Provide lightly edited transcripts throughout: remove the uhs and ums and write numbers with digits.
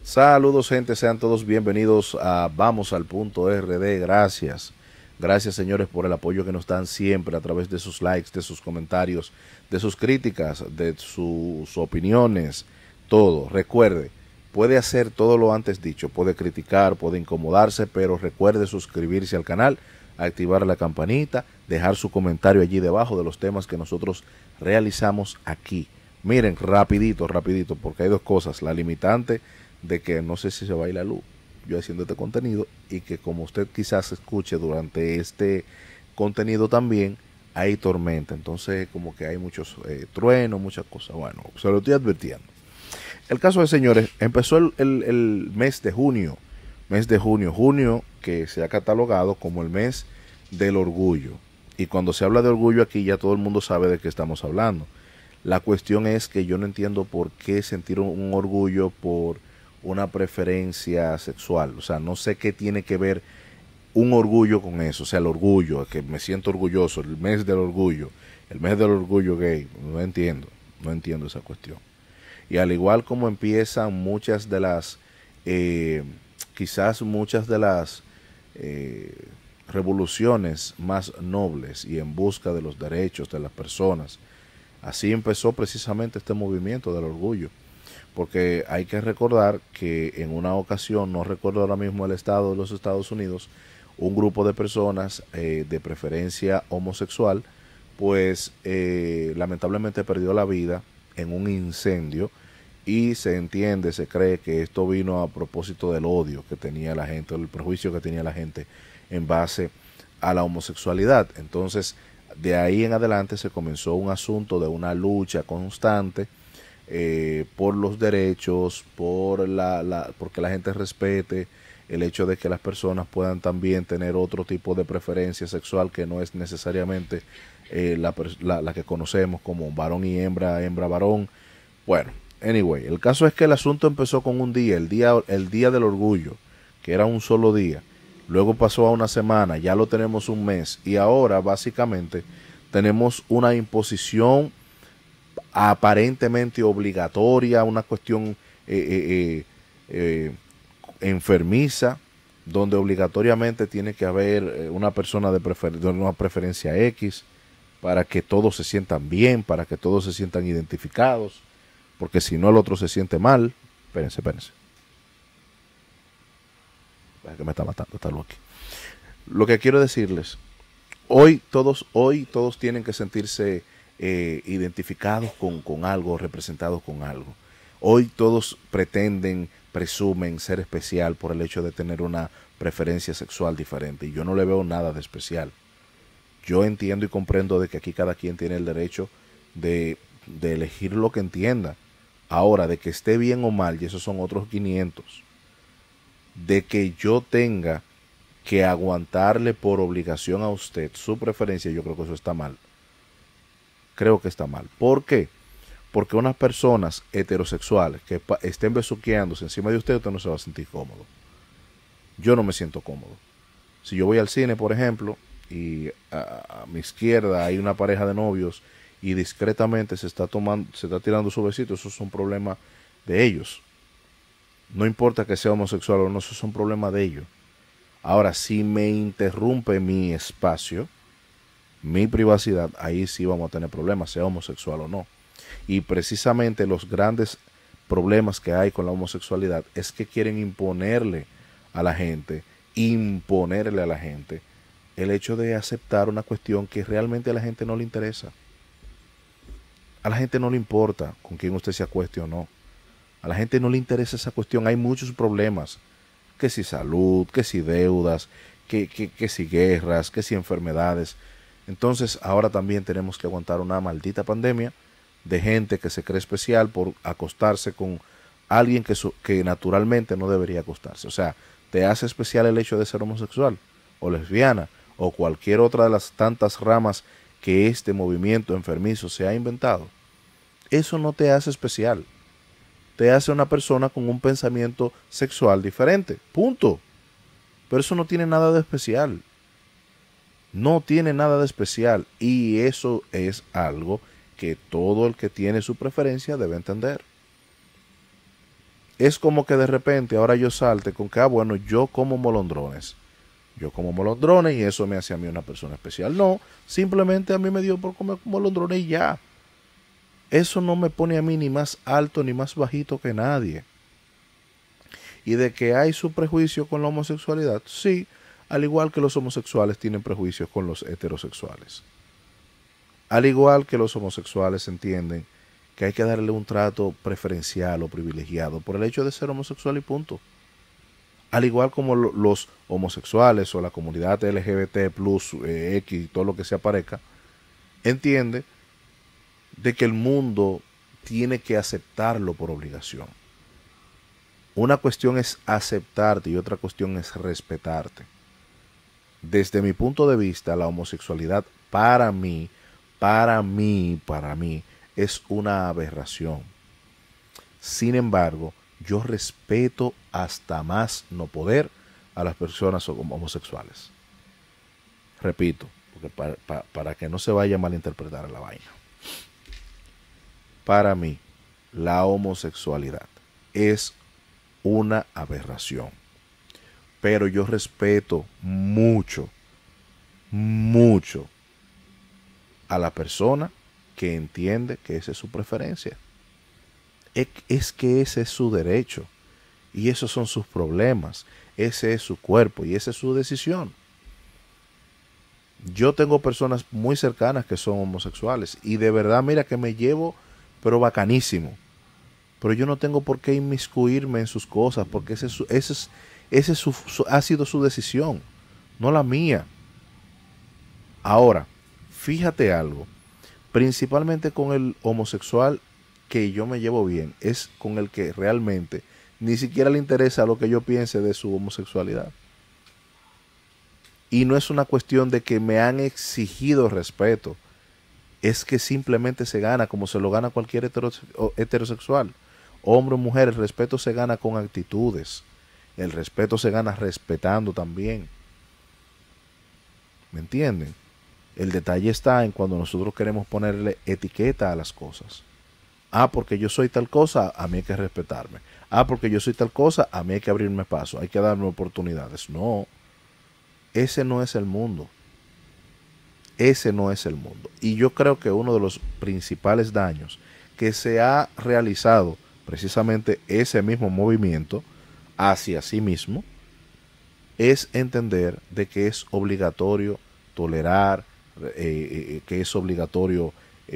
Saludos gente, sean todos bienvenidos a Vamos al Punto RD, gracias. Gracias señores por el apoyo que nos dan siempre a través de sus likes, de sus comentarios, de sus críticas, de sus opiniones, todo. Recuerde, puede hacer todo lo antes dicho, puede criticar, puede incomodarse, pero recuerde suscribirse al canal, activar la campanita, dejar su comentario allí debajo de los temas que nosotros realizamos aquí. Miren, rapidito, rapidito, porque hay dos cosas, la limitante de que no sé si se va a ir la luz yo haciendo este contenido y que como usted quizás escuche durante este contenido también hay tormenta, entonces como que hay muchos truenos, muchas cosas, bueno, se lo estoy advirtiendo. El caso de señores, empezó el mes de junio, junio que se ha catalogado como el mes del orgullo, y cuando se habla de orgullo aquí ya todo el mundo sabe de qué estamos hablando. La cuestión es que yo no entiendo por qué sentir un orgullo por una preferencia sexual. O sea, no sé qué tiene que ver un orgullo con eso. O sea, el orgullo, que me siento orgulloso, el mes del orgullo gay. No entiendo, no entiendo esa cuestión. Y al igual como empiezan muchas de las, quizás muchas de las revoluciones más nobles y en busca de los derechos de las personas, así empezó precisamente este movimiento del orgullo. Porque hay que recordar que en una ocasión, no recuerdo ahora mismo el estado de los Estados Unidos, un grupo de personas de preferencia homosexual, pues lamentablemente perdió la vida en un incendio y se entiende, se cree que esto vino a propósito del odio que tenía la gente, el prejuicio que tenía la gente en base a la homosexualidad. Entonces, de ahí en adelante se comenzó un asunto de una lucha constante por los derechos, porque la gente respete el hecho de que las personas puedan también tener otro tipo de preferencia sexual que no es necesariamente la que conocemos como varón y hembra, hembra varón. Bueno, anyway, el caso es que el asunto empezó con un día, el día del orgullo, que era un solo día. Luego pasó a una semana, ya lo tenemos un mes y ahora básicamente tenemos una imposición aparentemente obligatoria, una cuestión enfermiza, donde obligatoriamente tiene que haber una persona de una preferencia X para que todos se sientan bien, para que todos se sientan identificados, porque si no el otro se siente mal. Espérense, espérense. Que me está matando, está loco. Lo que quiero decirles, hoy todos tienen que sentirse identificados con algo, representados con algo. Hoy todos pretenden, presumen ser especial por el hecho de tener una preferencia sexual diferente y yo no le veo nada de especial. Yo entiendo y comprendo de que aquí cada quien tiene el derecho de elegir lo que entienda. Ahora, de que esté bien o mal, y esos son otros 500, de que yo tenga que aguantarle por obligación a usted su preferencia, yo creo que eso está mal. Creo que está mal. ¿Por qué? Porque unas personas heterosexuales que estén besuqueándose encima de usted, usted no se va a sentir cómodo. Yo no me siento cómodo. Si yo voy al cine, por ejemplo, y a mi izquierda hay una pareja de novios y discretamente se está tirando su besito, eso es un problema de ellos. No importa que sea homosexual o no, eso es un problema de ellos. Ahora, si me interrumpe mi espacio, mi privacidad, ahí sí vamos a tener problemas, sea homosexual o no. Y precisamente los grandes problemas que hay con la homosexualidad es que quieren imponerle a la gente el hecho de aceptar una cuestión que realmente a la gente no le interesa. A la gente no le importa con quién usted se acueste o no. A la gente no le interesa esa cuestión. Hay muchos problemas, que si salud, que si deudas, que si guerras, que si enfermedades. Entonces ahora también tenemos que aguantar una maldita pandemia de gente que se cree especial por acostarse con alguien que naturalmente no debería acostarse. O sea, te hace especial el hecho de ser homosexual o lesbiana o cualquier otra de las tantas ramas que este movimiento enfermizo se ha inventado. Eso no te hace especial. Te hace una persona con un pensamiento sexual diferente. Punto. Pero eso no tiene nada de especial. No tiene nada de especial. Y eso es algo que todo el que tiene su preferencia debe entender. es como que de repente ahora yo salte con que, bueno, yo como molondrones. Yo como molondrones y eso me hace a mí una persona especial. No, simplemente a mí me dio por comer molondrones y ya. Eso no me pone a mí ni más alto ni más bajito que nadie. Y de que hay su prejuicio con la homosexualidad, sí, al igual que los homosexuales tienen prejuicios con los heterosexuales. Al igual que los homosexuales entienden que hay que darle un trato preferencial o privilegiado por el hecho de ser homosexual y punto. Al igual como los homosexuales o la comunidad LGBT plus X, todo lo que se aparezca, entiende de que el mundo tiene que aceptarlo por obligación. Una cuestión es aceptarte y otra cuestión es respetarte. Desde mi punto de vista, la homosexualidad para mí, es una aberración. Sin embargo, yo respeto hasta más no poder a las personas homosexuales. Repito, porque para que no se vaya a malinterpretar la vaina. Para mí, la homosexualidad es una aberración. Pero yo respeto mucho, mucho a la persona que entiende que esa es su preferencia. Es que ese es su derecho y esos son sus problemas, ese es su cuerpo y esa es su decisión. Yo tengo personas muy cercanas que son homosexuales y de verdad mira que me llevo pero bacanísimo, pero yo no tengo por qué inmiscuirme en sus cosas porque ha sido su decisión, no la mía. Ahora, fíjate algo, principalmente con el homosexual que yo me llevo bien, es con el que realmente ni siquiera le interesa lo que yo piense de su homosexualidad. Y no es una cuestión de que me han exigido respeto, es que simplemente se gana como se lo gana cualquier heterosexual. Hombre o mujer, el respeto se gana con actitudes. El respeto se gana respetando también. ¿Me entienden? El detalle está en cuando nosotros queremos ponerle etiqueta a las cosas. Ah, porque yo soy tal cosa, a mí hay que respetarme. Ah, porque yo soy tal cosa, a mí hay que abrirme paso, hay que darme oportunidades. No, ese no es el mundo. Ese no es el mundo. Y yo creo que uno de los principales daños que se ha realizado precisamente ese mismo movimiento hacia sí mismo es entender de que es obligatorio tolerar, que es obligatorio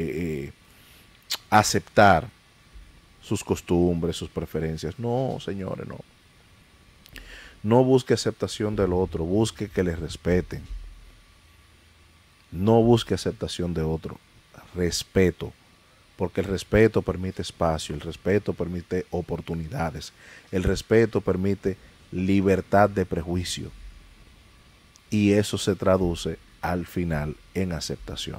aceptar sus costumbres, sus preferencias. No, señores, no. No busque aceptación del otro, busque que le respeten. No busque aceptación de otro, respeto, porque el respeto permite espacio, el respeto permite oportunidades, el respeto permite libertad de prejuicio y eso se traduce al final en aceptación.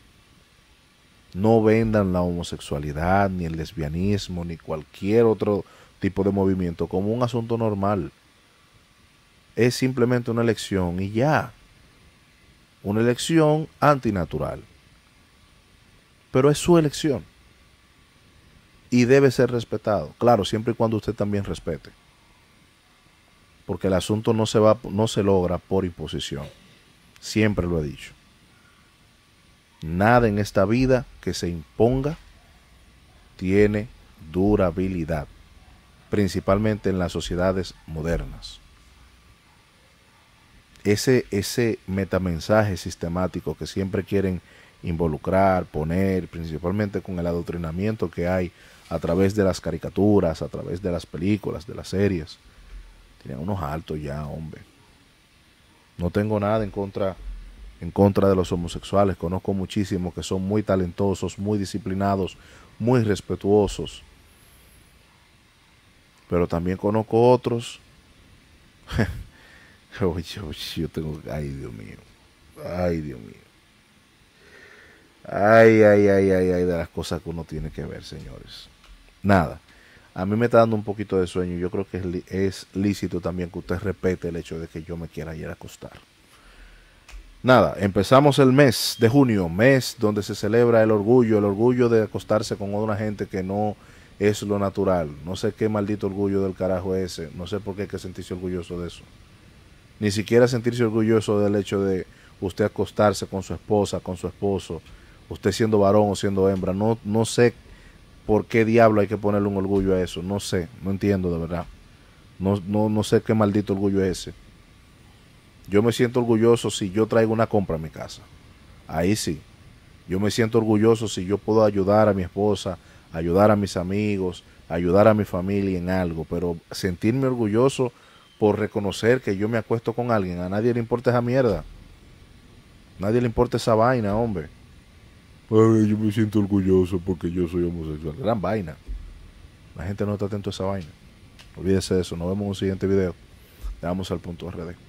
No vendan la homosexualidad, ni el lesbianismo, ni cualquier otro tipo de movimiento como un asunto normal. Es simplemente una elección y ya. Una elección antinatural. Pero es su elección. Y debe ser respetado. Claro, siempre y cuando usted también respete. Porque el asunto no se logra por imposición. Siempre lo he dicho. Nada en esta vida que se imponga tiene durabilidad. Principalmente en las sociedades modernas. Ese metamensaje sistemático que siempre quieren involucrar, poner, principalmente con el adoctrinamiento que hay a través de las caricaturas, a través de las películas, de las series. Tienen unos altos ya, hombre. No tengo nada en contra de los homosexuales. Conozco muchísimos que son muy talentosos, muy disciplinados, muy respetuosos. Pero también conozco otros. Yo tengo, ay Dios mío, ay Dios mío, ay, de las cosas que uno tiene que ver, señores. Nada, a mí me está dando un poquito de sueño. Yo creo que es lícito también que usted respete el hecho de que yo me quiera ir a acostar. Nada, empezamos el mes de junio, mes donde se celebra el orgullo de acostarse con una gente que no es lo natural. No sé qué maldito orgullo del carajo es ese. No sé por qué hay que sentirse orgulloso de eso. Ni siquiera sentirse orgulloso del hecho de usted acostarse con su esposa, con su esposo, usted siendo varón o siendo hembra. No, no sé por qué diablo hay que ponerle un orgullo a eso. No sé, no entiendo de verdad. No sé qué maldito orgullo es ese. Yo me siento orgulloso si yo traigo una compra a mi casa. Ahí sí. Yo me siento orgulloso si yo puedo ayudar a mi esposa, ayudar a mis amigos, ayudar a mi familia en algo. Pero sentirme orgulloso por reconocer que yo me acuesto con alguien, a nadie le importa esa mierda. Nadie le importa esa vaina, hombre. Ay, yo me siento orgulloso porque yo soy homosexual. Gran vaina. La gente no está atento a esa vaina. Olvídese de eso. Nos vemos en un siguiente video. Le damos al punto RD.